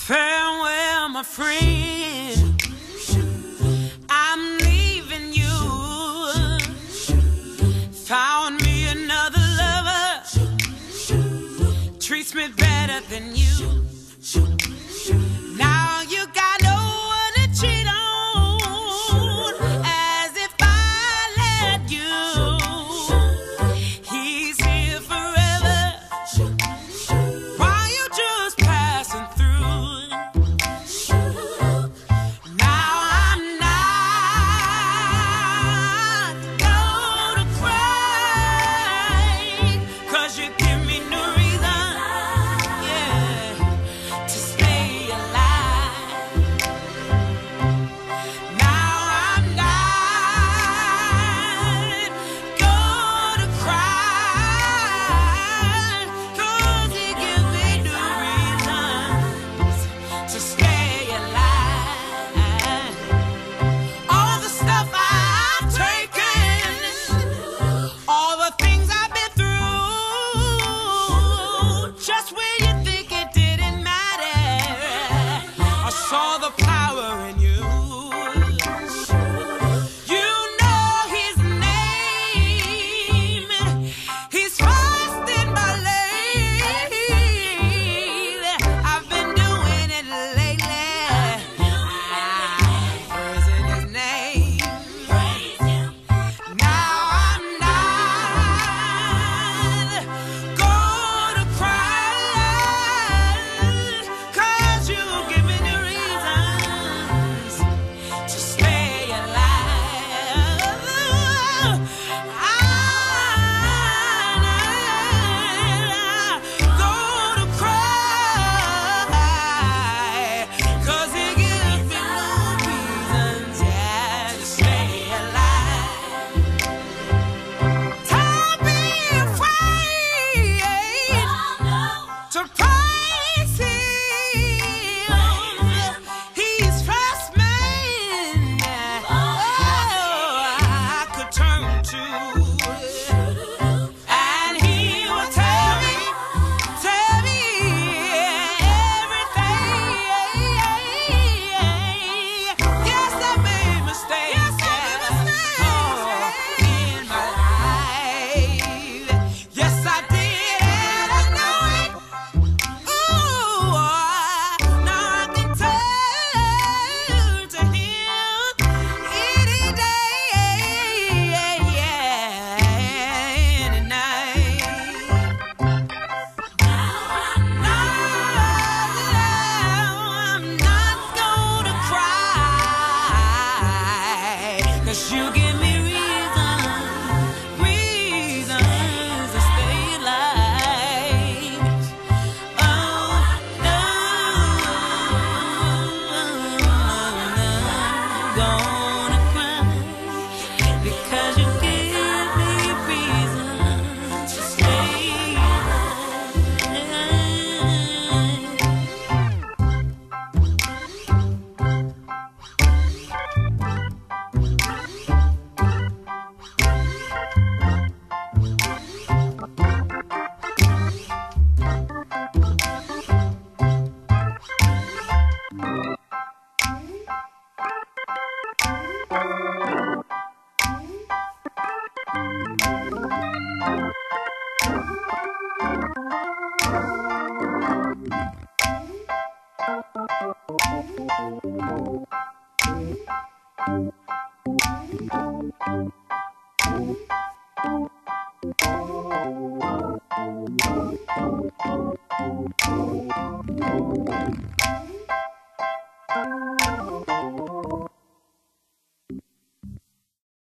Farewell, my friend, I'm leaving you. Found me another lover, treats me better than you. Now you got no one to cheat on, as if I let you. He's here forever, while you just passing through. Now I'm not gonna cry, 'cause you give me no reason, yeah, to stay alive. Now I'm not gonna cry, 'cause you give me no reasons to stay alive. All the stuff I've taken, all the things I've been through, just when you think it didn't matter, I saw the power in you. You know his name, he's first in my lane. I've been doing it lately, praising his name. Now I'm not gonna cry, 'cause you give me the reasons to stay alive. I'm not gonna cry, 'cause you give me no reasons, yeah, to stay alive. Don't be afraid to praise him. He's first man, I could turn to, and he will tell me everything. Yes, I made mistakes, in my life. Yes, I did, and I know it. Ooh, now I can turn to him any day, any night. I'm not gonna cry, 'cause you give me reasons to stay alive. Oh, no, I'm gonna cry, because you give me reasons to stay alive.